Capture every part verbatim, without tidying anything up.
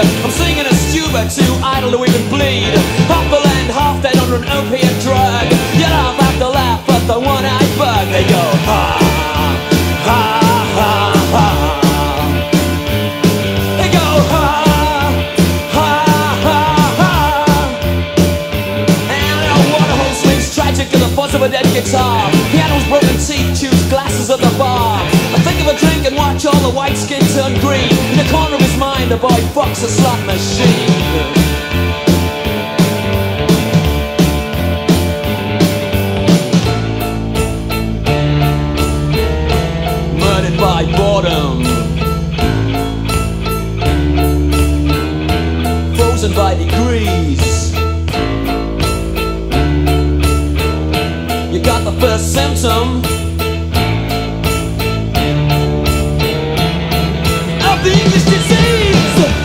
I'm singing a stupid, too idle to even bleed. Half the land, half dead under an opiate drug. You laugh after laugh at the one-eyed bug. They go ha, ha, ha, ha. They go ha, ha, ha, ha. And the water hose swings tragic to the fuzz of a dead guitar. Pianos, broken teeth, tubes, glasses at the bar. I think of a drink and watch all the white skin turn green. In the corner of his mind, the boy fucks a slot machine. Murdered by boredom, frozen by degrees. You got the first symptom of the English disease.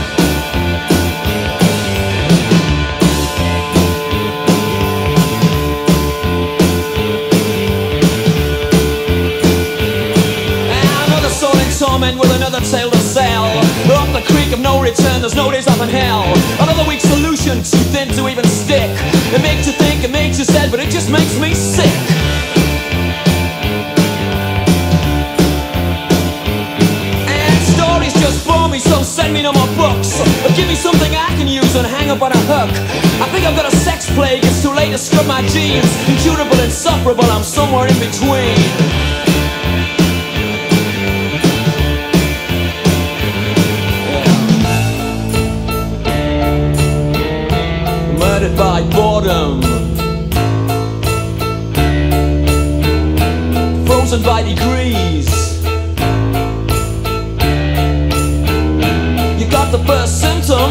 And another soul in torment with another tale to sell. Up the creek of no return, there's no days off in hell. Another weak solution, too thin to even stick. It makes you think, it makes you sad, but it just makes me sick. Just bore me, so send me no more books. Or give me something I can use and hang up on a hook. I think I've got a sex plague, it's too late to scrub my genes. Incurable, insufferable, I'm somewhere in between. Yeah. Murdered by boredom, frozen by degrees. Got the first symptom